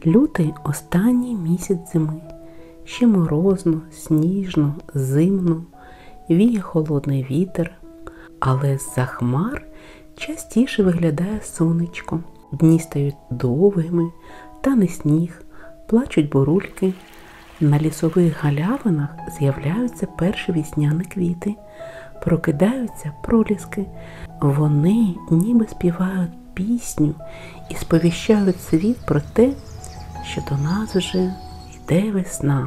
Лютий – останній місяць зими. Ще морозно, сніжно, зимно, віє холодний вітер, але з-за хмар частіше виглядає сонечко. Дні стають довгими, тане сніг, плачуть бурульки. На лісових галявинах з'являються перші весняні квіти, прокидаються проліски. Вони ніби співають пісню і сповіщають світ про те, що до нас вже йде весна.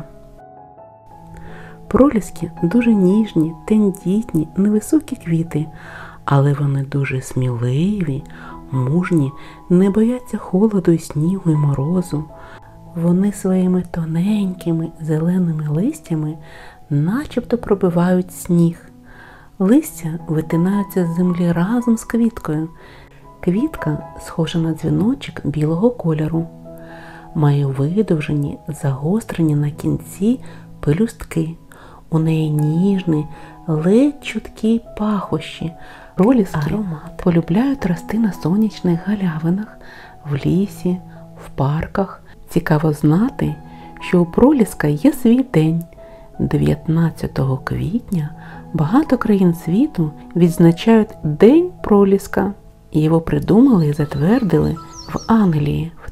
Проліски дуже ніжні, тендітні, невисокі квіти, але вони дуже сміливі, мужні, не бояться холоду і снігу і морозу. Вони своїми тоненькими зеленими листями начебто пробивають сніг. Листя витинаються з землі разом з квіткою. Квітка схожа на дзвіночок білого кольору. Має видовжені, загострені на кінці пелюстки. У неї ніжні, ледь чуткі пахощі. Проліски полюбляють рости на сонячних галявинах, в лісі, в парках. Цікаво знати, що у проліска є свій день. 19 квітня багато країн світу відзначають День проліска. Його придумали і затвердили в Англії в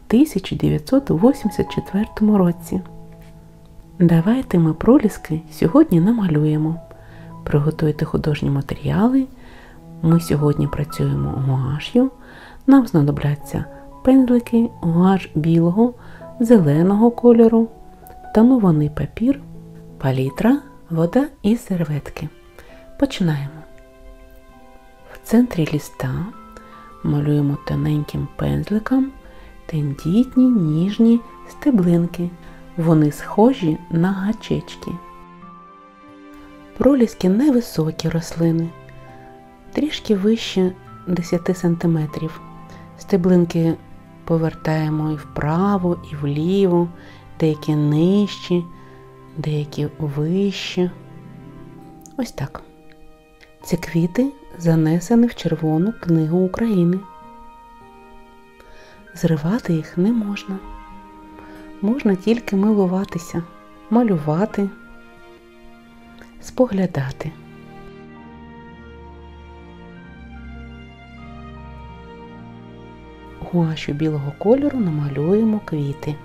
1984 році. Давайте ми проліски сьогодні намалюємо. Приготуйте художні матеріали. Ми сьогодні працюємо гуаш'ю. Нам знадобляться пензлики, гуаш білого, зеленого кольору, тонований папір, палітра, вода і серветки. Починаємо. В центрі листа малюємо тоненьким пензликом тендітні ніжні стеблинки. Вони схожі на гачечки. Проліски невисокі рослини, трішки вище 10 см. Стеблинки повертаємо і вправо, і вліво, деякі нижчі, деякі вище. Ось так. Ці квіти занесені в Червону книгу України. Зривати їх не можна. Можна тільки милуватися, малювати, споглядати. Гуашю білого кольору намалюємо квіти.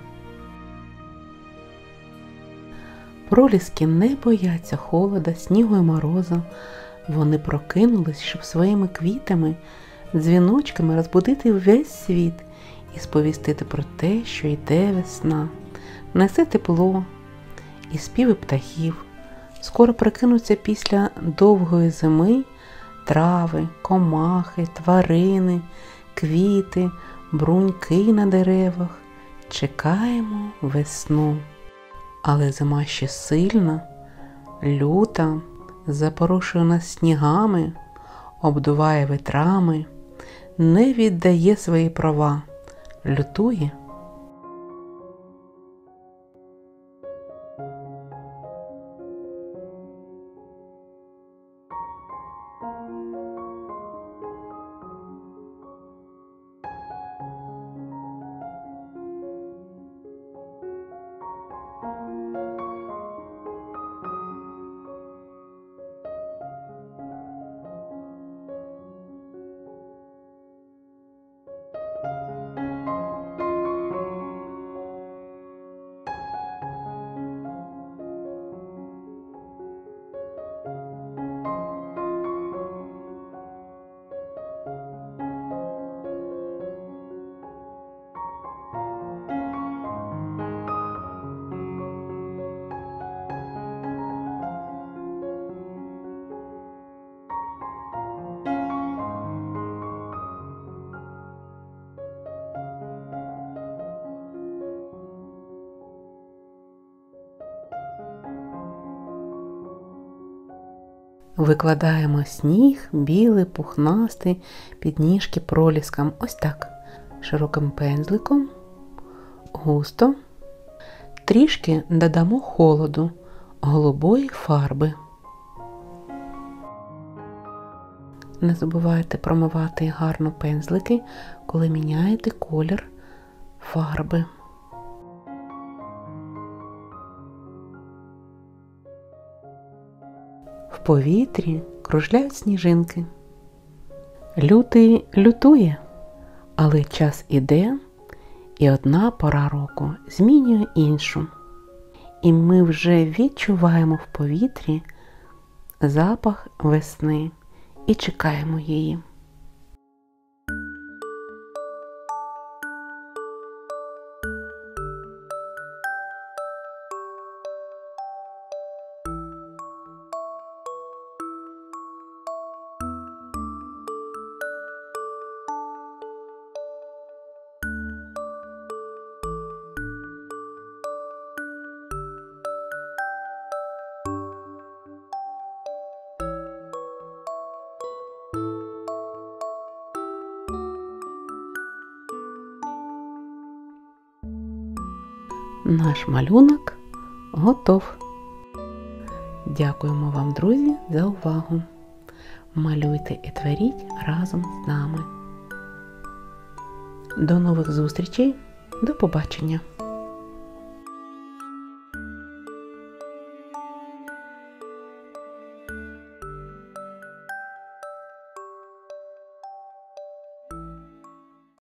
Проліски не бояться холода, снігу і морозу. Вони прокинулись, щоб своїми квітами, дзвіночками розбудити весь світ і сповістити про те, що йде весна. Несе тепло і співи птахів. Скоро прокинуться після довгої зими трави, комахи, тварини, квіти, бруньки на деревах. Чекаємо весну. Але зима ще сильна, люта, запорошує нас снігами, обдуває вітрами, не віддає свої права, лютує. Викладаємо сніг, білий, пухнастий, під ніжки проліскам. Ось так. Широким пензликом, густо. Трішки додамо холоду, голубої фарби. Не забувайте промивати гарно пензлики, коли міняєте колір фарби. В повітрі кружляють сніжинки. Лютий лютує, але час іде, і одна пора року змінює іншу. І ми вже відчуваємо в повітрі запах весни і чекаємо її. Наш малюнок готов. Дякуємо вам, друзі, за увагу. Малюйте і творіть разом з нами. До нових зустрічей. До побачення.